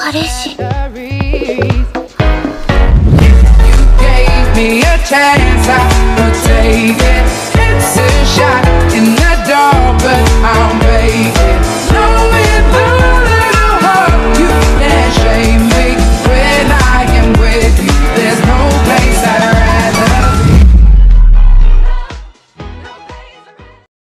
彼氏 Gave me a chance, I would take it. It's a shot in the dark, but I'll make it.